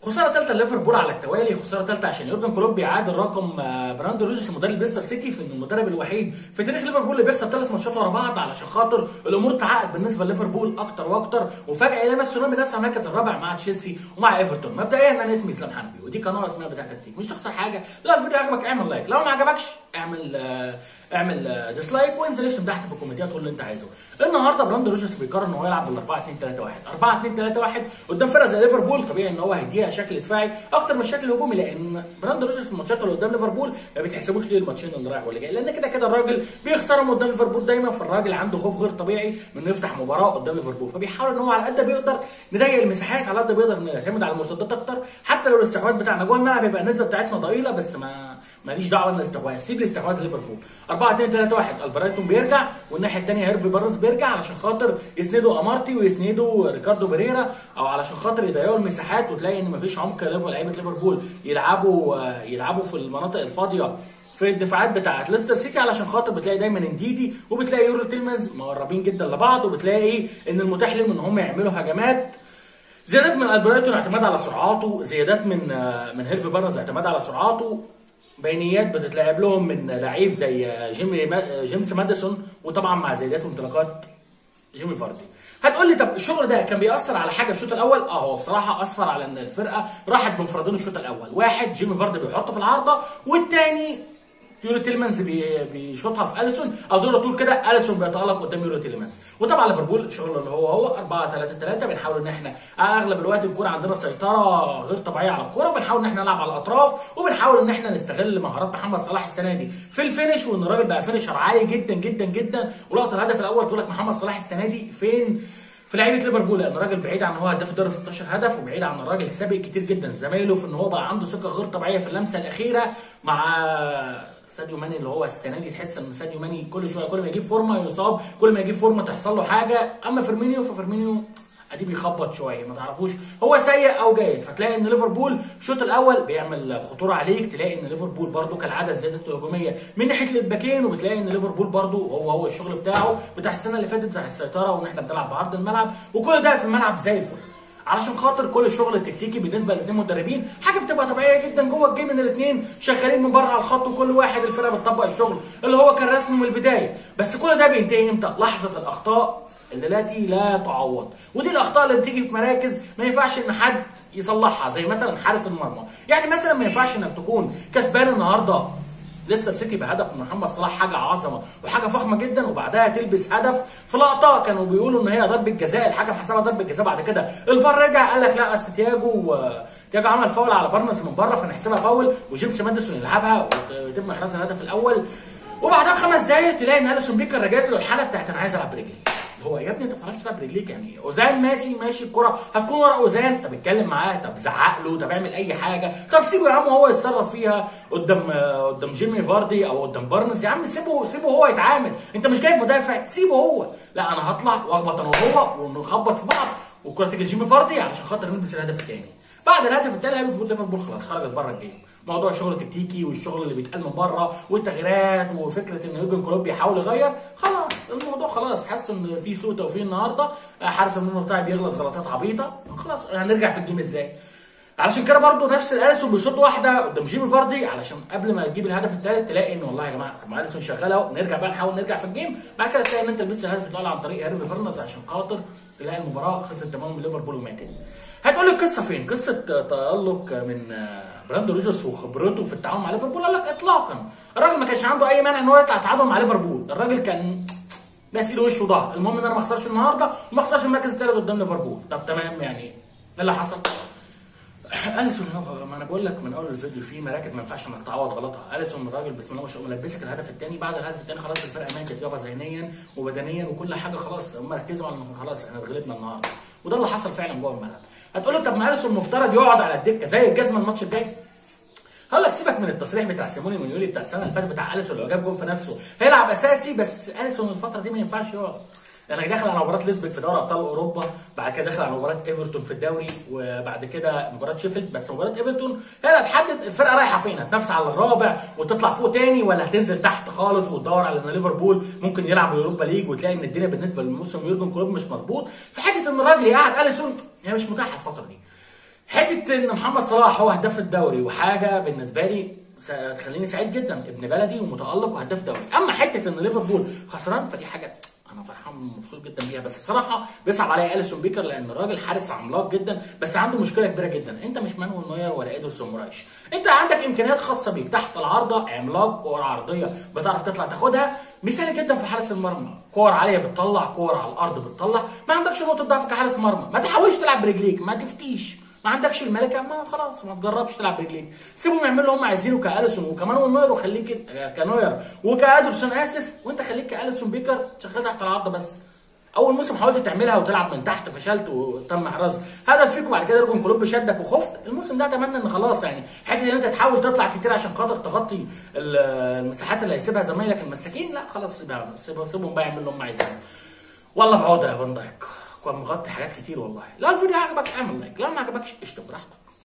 خساره ثالثه ليفربول على التوالي، خساره ثالثه عشان يورجن كلوب بيعادل رقم براندون روجرز مدرب ليستر سيتي في انه المدرب الوحيد في تاريخ ليفربول اللي بيخسر 3 ماتشات ورا بعض، علشان خاطر الامور تعقد بالنسبه لليفربول اكتر واكتر، وفجاه يلاقي نفسه بينافس على المركز الرابع مع تشيلسي ومع ايفرتون. مبدئيا انا اسمي اسلام حنفي ودي قناه اسمها بتاع تكتيك، مش تخسر حاجه. لو الفيديو عجبك اعمل لايك، لو ما عجبكش اعمل ديسلايك وانزل اشتم تحت في الكومنتات قول اللي انت عايزه. النهارده براندون روجرز بيقرر ان هو يلعب بال 4-2-3-1 قدام فرقه زي ليفربول. طبيعي ان هو هيديها شكل دفاعي اكتر من الشكل الهجومي، لان براندون روجرز في الماتشات اللي قدام ليفربول ما بيتحسبوش ليه الماتشين اللي رايح واللي جاي، لان كده كده الراجل بيخسرهم قدام ليفربول دايما، فالراجل عنده خوف غير طبيعي من انه يفتح مباراه قدام ليفربول، فبيحاول ان هو على قد ما بيقدر نضيق المساحات، على قد ما بيقدر نعتمد على المرتدات اكتر، حتى لو الاستحواذ بتاعنا جوه الملعب يبقى النسبه بتاعتنا ضئيله، بس ماليش دعوه بالاستحواذ، سيب الاستحواذ لليفربول. 4-2-3-1 البرايتون بيرجع، والناحيه الثانيه هيرفي بارنز بيرجع علشان خاطر يسندوا امارتي ويسندوا ريكاردو بيريرا، او علشان خاطر يضيقوا المساحات، وتلاقي ان مفيش عمق لعيبه ليفربول يلعبوا في المناطق الفاضيه في الدفاعات بتاعت ليستر سيتي، علشان خاطر بتلاقي دايما انديدي وبتلاقي يورو تيلمانز مقربين جدا لبعض، وبتلاقي ان المتاح لهم ان هم يعملوا هجمات. زيادات من البرايتون اعتماد على سرعاته، زيادات من هيرفي بارنز اعتماد على سرعاته، بينيات بتتلعب لهم من لعيب زي جيمس ماديسون، وطبعا مع زيادات وانطلاقات جيمي فاردي. هتقول لي طب الشغل ده كان بيأثر على حاجه الشوط الاول؟ هو بصراحه اثر على ان الفرقه راحت بمفردين الشوط الاول، واحد جيمي فاردي بيحطه في العارضه، والثاني يورو تيلمانز بيشوطها في اليسون، او زي ما تقول كده اليسون بيتألق قدام يورو تيلمانز. وطبعا ليفربول الشغل اللي هو 4-3-3 بنحاول ان احنا اغلب الوقت نكون عندنا سيطره غير طبيعيه على الكوره، وبنحاول ان احنا نلعب على الاطراف، وبنحاول ان احنا نستغل مهارات محمد صلاح السنه دي في الفينش، وان الراجل بقى فينشر عالي جدا جدا جدا. ولقطه الهدف الاول تقول لك محمد صلاح السنه دي فين في لعيبه ليفربول، لان الراجل بعيد عن ان هو هداف الدوري 16 هدف، وبعيد عن الراجل سابق كتير جدا زمايله في ان هو بقى عنده ثقه غير طبيعيه في اللمسه الاخيره مع ساديو ماني، اللي هو السنه دي تحس ان ساديو ماني كل شويه كل ما يجيب فورمه يصاب، كل ما يجيب فورمه تحصل له حاجه. اما فيرمينيو ادي بيخبط شويه، ما تعرفوش هو سيء او جيد، فتلاقي ان ليفربول الشوط الاول بيعمل خطوره عليك، تلاقي ان ليفربول برده كالعاده الزيادات الهجوميه من ناحيه الباكين، وبتلاقي ان ليفربول برده هو الشغل بتاعه بتاع السنه اللي فاتت بتاع السيطره، وان احنا بنلعب بعرض الملعب، وكل ده في الملعب زي الفل. علشان خاطر كل الشغل التكتيكي بالنسبه للاثنين مدربين حاجه بتبقى طبيعيه جدا جوه الجيم، ان الاثنين شغالين من بره على الخط، وكل واحد الفرقه بتطبق الشغل اللي هو كان رسمه من البدايه. بس كل ده بينتهي امتى؟ لحظه الاخطاء التي لا تعوض، ودي الاخطاء اللي بتيجي في مراكز ما ينفعش ان حد يصلحها، زي مثلا حارس المرمى. يعني مثلا ما ينفعش انك تكون كسبان النهارده ليستر سيتي بهدف من محمد صلاح، حاجه عظمه وحاجه فخمه جدا، وبعدها تلبس هدف في لقطه كانوا بيقولوا ان هي ضربه جزاء، الحكم حسبها ضربه جزاء، بعد كده الفار رجع قال لك لا بس تياجو عمل فاول على بارنز من بره فنحسبها فاول، وجيمس ماديسون يلعبها ويتم احراز الهدف الاول، وبعدها ب5 دقايق تلاقي ان اليسون بيكر رجعت له الحاله بتاعت انا عايز العب برجلي. هو يا ابني انت ما بتعرفش تلعب برجليك، يعني اوزان ماشي الكره هتكون ورا اوزان، طب اتكلم معاه، طب زعق له، طب اعمل اي حاجه، طب سيبه يا عم هو يتصرف فيها قدام جيمي فاردي او قدام بارنز، يا عم سيبه هو يتعامل، انت مش جايب مدافع سيبه هو، لا انا هطلع واخبط انا وهو ونخبط في بعض والكره تيجي لجيمي فاردي علشان خاطر نلبس الهدف الثاني. بعد الهدف الثاني ليفربول خلاص خرجت بره الجيم. موضوع الشغل التكتيكي والشغل اللي بيتقال من بره والتغييرات وفكره ان يورجن كلوب بيحاول يغير، خلاص الموضوع خلاص حاسس ان في سوء توفيق النهارده، حارس المرمى بتاعي بيغلط غلطات عبيطه، خلاص هنرجع في الجيم ازاي؟ علشان كده برضه نفس اليسون بيصد واحده قدام جيمي فاردي علشان قبل ما تجيب الهدف الثالث تلاقي ان والله يا جماعه طب ما اليسون شغاله اهو، نرجع بقى نحاول نرجع في الجيم، بعد كده تلاقي ان انت لبست الهدف الاول عن طريق هيرفي بارنز عشان خاطر تلاقي المباراه خلصت تماما من ليفربول وماتت. هتقول لي القصه فين؟ قصه تألق من براندون روجرز وخبرته في التعامل مع ليفربول؟ قال لك اطلاقا، الراجل ما كانش عنده اي مانع ان هو يطلع تعادل مع ليفربول، الراجل كان بس ايده وشه وظهر، المهم ان انا ما اخسرش النهارده وما اخسرش المركز الثالث قدام ليفربول. طب تمام، يعني ايه اللي حصل؟ اليسون ما انا بقول لك من اول الفيديو في مراكز ما ينفعش انك تعوض غلطها، اليسون الراجل بسم الله ما شاء الله ملبسك الهدف الثاني، بعد الهدف الثاني خلاص الفرقه ماتت يابا ذهنيا وبدنيا وكل حاجه، خلاص هم ركزوا على خلاص احنا اتغلبنا النهارده، وده اللي حصل فعلا جوه الملعب. هتقول لي طب ما اليسون المفترض يقعد على الدكه زي الجزمه الماتش الجاي؟ هقول لك سيبك من التصريح بتاع سيموني مونيولي بتاع السنه اللي فاتت بتاع اليسون اللي جاب جول في نفسه، هيلعب اساسي، بس اليسون الفتره دي ما ينفعش يقعد. انا داخل على مباراه ليزبيك في دوري ابطال اوروبا، بعد كده داخل على مباراه ايفرتون في الدوري، وبعد كده مباراه شيفيلد، بس مباراه ايفرتون هي اللي هتحدد الفرقه رايحه فين، هتنافس على الرابع وتطلع فوق تاني، ولا هتنزل تحت خالص وتدور على ان ليفربول ممكن يلعب اليوروبا ليج، وتلاقي ان الدنيا بالنسبه لموسم يورجن كلوب مش مظبوط، في حته ان الراجل يقعد اليسون هي مش متاحه الفتره دي. حته ان محمد صلاح هو هداف الدوري وحاجه بالنسبه لي تخليني سعيد جدا، ابن بلدي ومتالق وهداف دوري. اما حته ان ليفربول خسران فدي حاجه انا فرحان مبسوط جدا بيها، بس بصراحه بيصعب عليا اليسون بيكر لان الراجل حارس عملاق جدا بس عنده مشكله كبيره جدا. انت مش مانويل نوير ولا ادرسون مورايش، انت عندك امكانيات خاصه بيك تحت العارضه، عملاق، كور عرضيه بتعرف تطلع تاخدها، مثالي جدا في حارس المرمى، كور عاليه بتطلع، كور على الارض بتطلع، ما عندكش نقطه ضعف كحارس مرمى، ما تحاولش تلعب برجليك، ما تفتيش، ما عندكش الملكه، ما خلاص ما تجربش تلعب برجليك، سيبهم يعملوا اللي هم عايزينه كاليسون وكمان نوير، وخليك كنوير وكادرسون اسف، وانت خليك كاليسون بيكر شغال تحت العارضه بس. اول موسم حاولت تعملها وتلعب من تحت فشلت وتم احراز هدف فيك وبعد كده يرجن كلوب شدك وخفت. الموسم ده اتمنى ان خلاص يعني حته ان انت تحاول تطلع كتير عشان خاطر تغطي المساحات اللي هيسيبها زمايلك المساكين، لا خلاص سيبهم بقى يعملوا اللي هم عايزينه. والله بعوده يا فان دايك كان مغطي حاجات كتير والله. لا الفيديو عجبك اعمل لايك، لا ما عجبكش اشتم براحتك.